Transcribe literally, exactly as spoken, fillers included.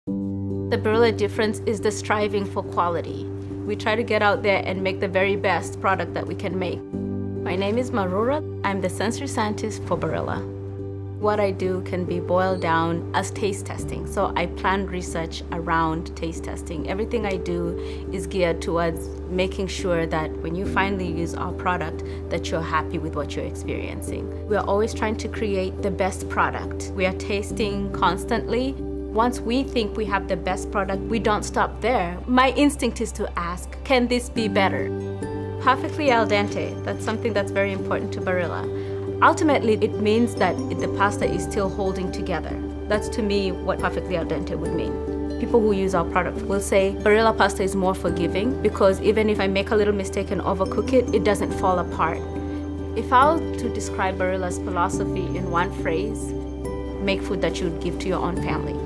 The Barilla difference is the striving for quality. We try to get out there and make the very best product that we can make. My name is Marura. I'm the sensory scientist for Barilla. What I do can be boiled down as taste testing. So I plan research around taste testing. Everything I do is geared towards making sure that when you finally use our product, that you're happy with what you're experiencing. We're always trying to create the best product. We are tasting constantly. Once we think we have the best product, we don't stop there. My instinct is to ask, can this be better? Perfectly al dente, that's something that's very important to Barilla. Ultimately, it means that the pasta is still holding together. That's to me what perfectly al dente would mean. People who use our product will say Barilla pasta is more forgiving because even if I make a little mistake and overcook it, it doesn't fall apart. If I were to describe Barilla's philosophy in one phrase, make food that you would give to your own family.